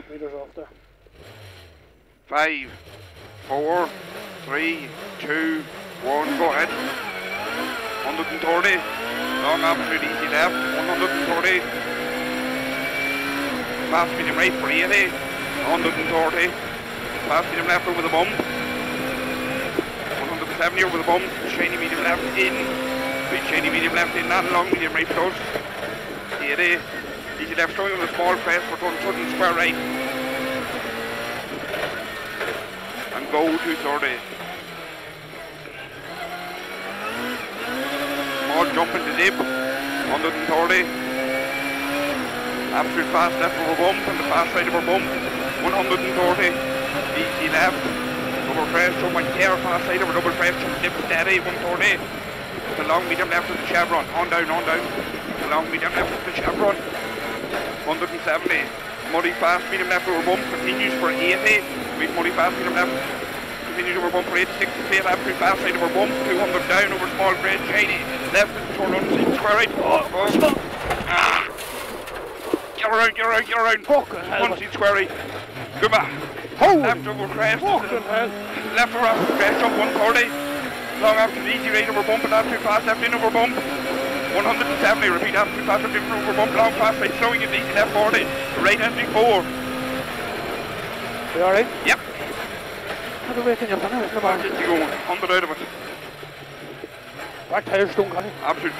100 metres off there. 5, 4, 3, 2, 1, go ahead. 130, long absolute easy left, 130. Fast medium right for 80, 130. Fast medium left over the bump. 170 over the bump, shiny medium left in. Big shiny medium left in, and long medium right close. 80. Easy left showing on the small press for turn sudden square right. And go 230. Small jump into dip. 130. Absolute fast left over bump and the fast right over bump. 130. Easy left. Double press, jump on air, fast side over double press, jump dip steady. 130. The long medium left of the chevron. On down, on down. The long medium left of the chevron. 170. Muddy fast medium left over bump. Continues for 80. With muddy fast medium left. Continues over bump for 86. Straight absolute fast side over bump. 200 down over small grade shady. Left turn on square right. Oh. Get around, get around, get around. Fucking hell. 1 seat square right. Go back. Holy left over crest. fucking hell. Left over after crest. Jump 130. Long after the easy right over bump and absolute fast left in over bump. 170, repeat absolute fast left in over bump, long fast right, slowing it easy left 40. Right entry 4. You alright? Yep. How do we reckon you're going to? Just going, 100 out of it. Back tires don't, Connie. Absolute